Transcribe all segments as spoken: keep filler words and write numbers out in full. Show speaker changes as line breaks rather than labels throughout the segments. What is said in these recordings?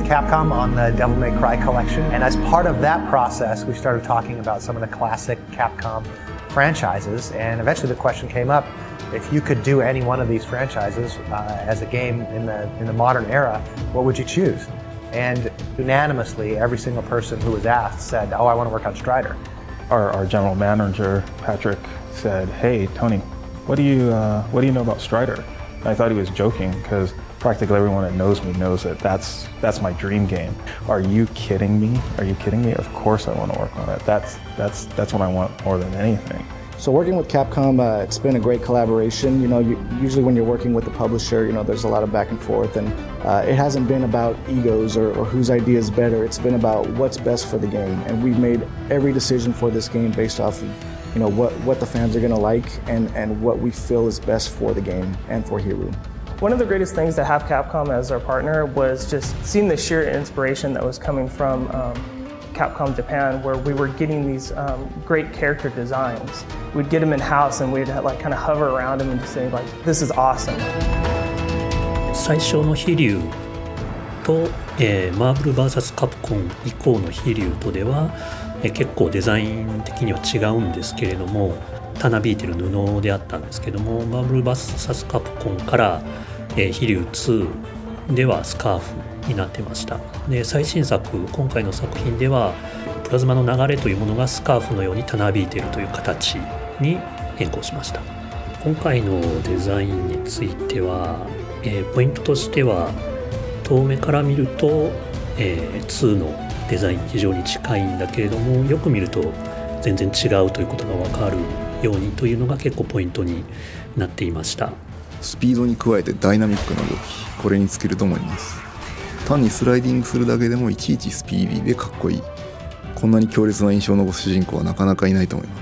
Capcom on the Devil May Cry collection, and as part of that process, we started talking about some of the classic Capcom franchises, and eventually the question came up, if you could do any one of these franchises uh, as a game in the, in the modern era, what would you choose? And unanimously, every single person who was asked said, oh, I want to work on Strider.
Our, our general manager, Patrick, said, hey, Tony, what do you, uh, what do you know about Strider? And I thought he was joking, because practically everyone that knows me knows that that's, that's my dream game. Are you kidding me? Are you kidding me? Of course I want to work on it. That's, that's, that's what I want more than anything.
So working with Capcom, uh, it's been a great collaboration. You know, you, usually when you're working with the publisher, you know, there's a lot of back and forth, and uh, it hasn't been about egos or, or whose idea is better. It's been about what's best for the game, and we've made every decision for this game based off of, you know, what, what the fans are going to like and, and what we feel is best for the game and for Hiryu.
One of the greatest things to have Capcom as our partner was just seeing the sheer inspiration that was coming from um, Capcom Japan, where we were getting these um, great character designs. We'd get them in-house and we'd like kind of hover around them and just say like, this is awesome.
最初の飛龍と、えー、マーブル ブイエス カプコン以降の飛龍とでは、えー、結構デザイン的には違うんですけれども、たなびいてる布であったんですけども、マーブル ブイエス カプコンから、えー、飛龍ツーではスカーフになってました。で、最新作、今回の作品ではプラズマの流れというものがスカーフのようにたなびいているという形に変更しました。今回のデザインについては、えー、ポイントとしては遠目から見ると、えー、ツーのデザインに非常に近いんだけれども、よく見ると全然違うということが分かるようにというのが結構ポイントになっていました。
スピードに加えてダイナミックな動き、これに尽きると思います。単にスライディングするだけでもいちいちスピーディーでかっこいい。こんなに強烈な印象を残す主人公はなかなかいないと思います。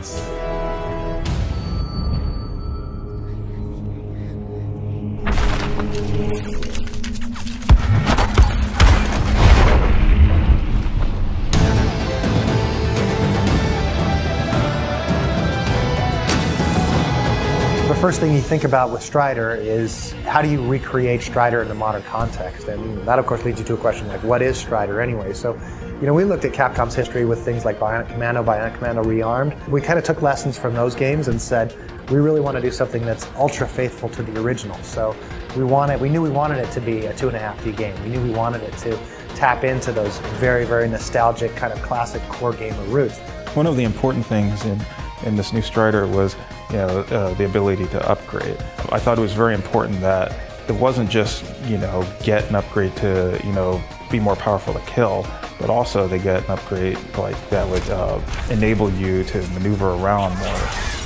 The first thing you think about with Strider is how do you recreate Strider in the modern context? And that of course leads you to a question like, what is Strider anyway? So, you know, we looked at Capcom's history with things like Bionic Commando, Bionic Commando Rearmed. We kind of took lessons from those games and said, we really want to do something that's ultra faithful to the original. So we wanted, we knew we wanted it to be a two and a half D game. We knew we wanted it to tap into those very, very nostalgic kind of classic core gamer roots.
One of the important things in, in this new Strider was, you know, uh, the ability to upgrade. I thought it was very important that it wasn't just, you know, get an upgrade to, you know, be more powerful to kill, but also they get an upgrade like that would uh, enable you to maneuver around more.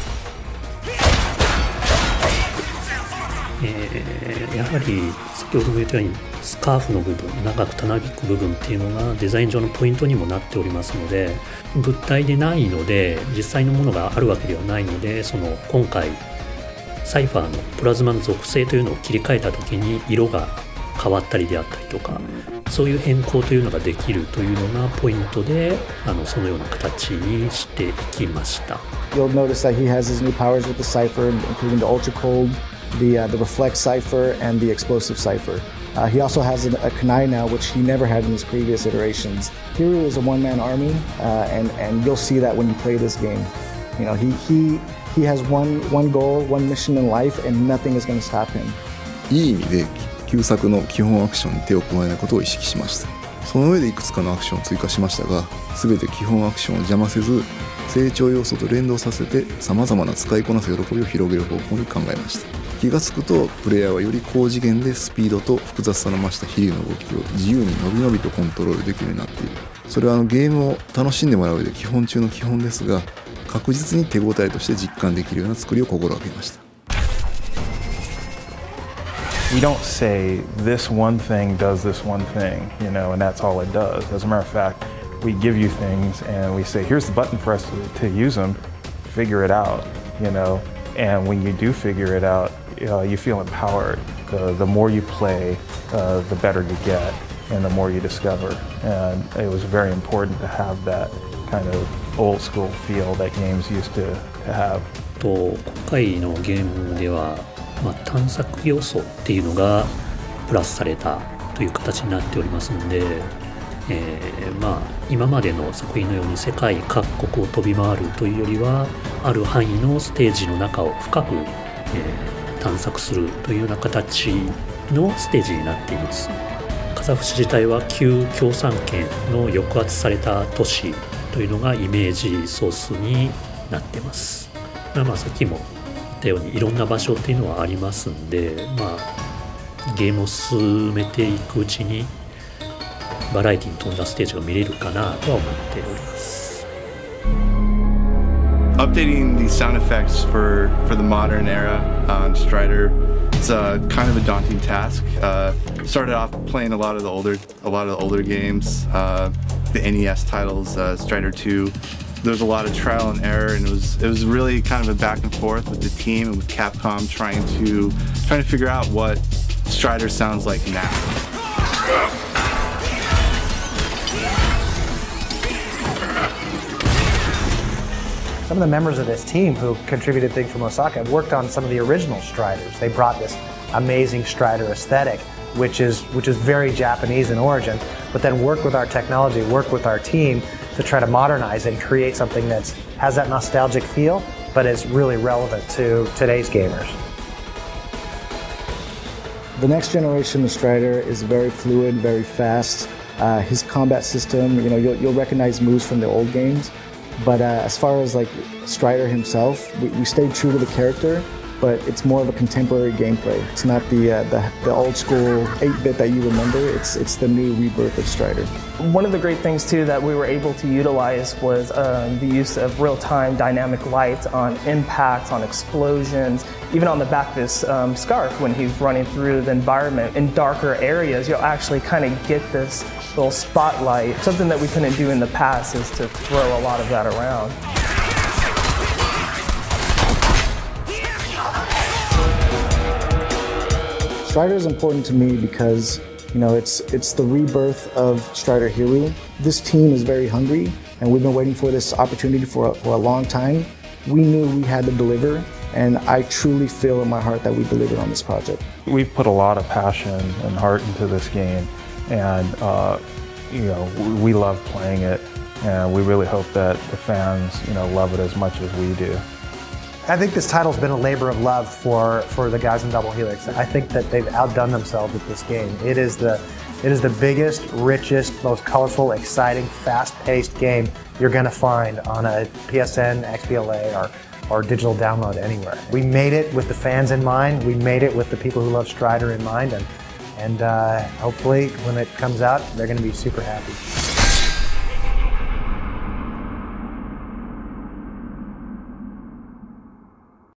えー、やはり先ほども言ったようにスカーフの部分、長くたなびく部分っていうのがデザイン上のポイントにもなっておりますので、物体でないので実際のものがあるわけではないので、その今回サイファーのプラズマの属性というのを切り替えた時に色が変わったりであったりとか、そういう変更というのができるというのがポイントで、あのそのような形にしていきました。
You'll notice that he has his new powers with the Cypher, including the Ultra Cold, the uh, the Reflect Cypher, and the Explosive Cypher. Uh, he also has a, a Kunai now, which he never had in his previous iterations. Hiryu is a one-man army, uh, and and you'll see that when you play this game. You know, he he he has one one goal, one mission in life, and nothing is going to stop him.
いい意味で旧作の基本アクションに手を加えないことを意識しました。その上でいくつかのアクションを追加しましたが、全て基本アクションを邪魔せず、成長要素と連動させてさまざまな使いこなす喜びを広げる方向に考えました。気がつくとプレイヤーはより高次元でスピードと複雑さの増した飛竜の動きを自由にのびのびとコントロールできるようになっている。それはあのゲームを楽しんでもらう上で基本中の基本ですが、確実に手応えとして実感できるような作りを心がけました。
We don't say this one thing does this one thing, you know, and that's all it does. As a matter of fact, we give you things and we say, here's the button press to, to use them, figure it out, you know, and when you do figure it out, uh, you feel empowered. The, the more you play, uh, the better you get and the more you discover. And it was very important to have that kind of old school feel that games used to, to have.
と今回のゲームでは、まあ、探索要素っていうのがプラスされたという形になっておりますので、えー、まあ今までの作品のように世界各国を飛び回るというよりは、ある範囲のステージの中を深く、えー、探索するというような形のステージになっています。カザフ市自体は旧共産圏の抑圧された都市というのがイメージソースになっています。まあ、さっきも言ったようにいろんな場所っていうのはありますんで、まあ、ゲームを進めていくうちにバラエティに富んだステージが見れるかなとは思っております。
Updating the sound effects for, for the modern era on Strider is uh, kind of a daunting task. Uh, started off playing a lot of the older a lot of the older games, uh, the N E S titles, uh, Strider two. There was a lot of trial and error, and it was it was really kind of a back and forth with the team and with Capcom trying to trying to figure out what Strider sounds like now.
Some of the members of this team who contributed things from Osaka have worked on some of the original Striders. They brought this amazing Strider aesthetic, which is which is very Japanese in origin, but then work with our technology, work with our team to try to modernize it and create something that has that nostalgic feel, but is really relevant to today's gamers.
The next generation of Strider is very fluid, very fast. Uh, his combat system, you know, you'll, you'll recognize moves from the old games. But uh, as far as like Strider himself, we, we stayed true to the character, but it's more of a contemporary gameplay. It's not the uh, the, the old school eight bit that you remember. It's it's the new rebirth of Strider.
One of the great things too that we were able to utilize was um, the use of real-time dynamic lights on impacts, on explosions, even on the back of his um, scarf when he's running through the environment. In darker areas, you'll actually kind of get this little spotlight. Something that we couldn't do in the past is to throw a lot of that around.
Strider is important to me because, you know, it's it's the rebirth of Strider Hiru. This team is very hungry, and we've been waiting for this opportunity for a, for a long time. We knew we had to deliver, and I truly feel in my heart that we delivered on this project.
We've put a lot of passion and heart into this game, and uh, you know, we love playing it, and we really hope that the fans, you know, love it as much as we do.
I think this title's been a labor of love for, for the guys in Double Helix. I think that they've outdone themselves with this game. It is the it is the biggest, richest, most colorful, exciting, fast-paced game you're going to find on a P S N, X B L A, or, or digital download anywhere. We made it with the fans in mind. We made it with the people who love Strider in mind, and, and uh, hopefully when it comes out, they're going to be super happy.